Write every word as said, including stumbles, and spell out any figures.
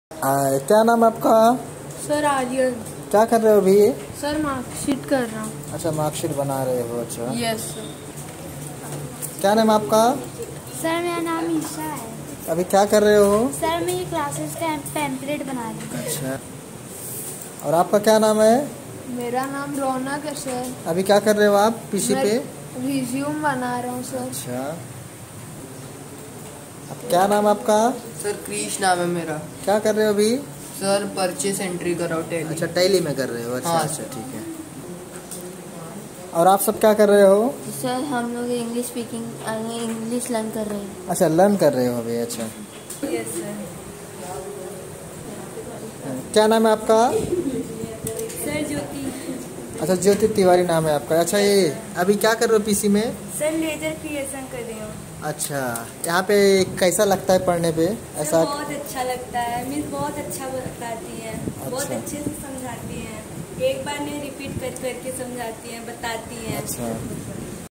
आ, क्या नाम है आपका? सर आर्यन। क्या कर रहे हो अभी? सर मार्कशीट कर रहा हूँ। अच्छा, मार्कशीट बना रहे हो। अच्छा, यस सर। क्या नाम है आपका? सर मेरा नाम ईशा है। अभी क्या कर रहे हो? सर मैं ये क्लासेस का टेम्पलेट बना रही हूँ। अच्छा, और आपका क्या नाम है? मेरा नाम रौनक है सर। अभी क्या कर रहे हो आप पीसी पे? रिज्यूम बना रहा हूँ सर। अच्छा, अब क्या नाम है आपका? सर क्रिश नाम है मेरा। क्या कर रहे हो अभी? सर परचेस एंट्री कराओ टैली। अच्छा, टैली में कर रहे हो। अच्छा हाँ। अच्छा, ठीक है। और आप सब क्या कर रहे हो? सर हम लोग इंग्लिश स्पीकिंग इंग्लिश लर्न कर रहे हैं। अच्छा, लर्न कर रहे हो अभी। अच्छा, यस सर। क्या नाम है आपका? सर ज्योति। अच्छा, ज्योति तिवारी नाम है आपका। अच्छा, ये अभी क्या कर रहे हो पीसी में? सर लेजर क्रिएशन कर रही हूँ। अच्छा, यहाँ पे कैसा लगता है पढ़ने पे? ऐसा बहुत अच्छा लगता है, मिस बहुत अच्छा बताती हैं। अच्छा। बहुत अच्छे से समझाती हैं। एक बार नहीं रिपीट कर करके समझाती हैं, बताती हैं। अच्छा।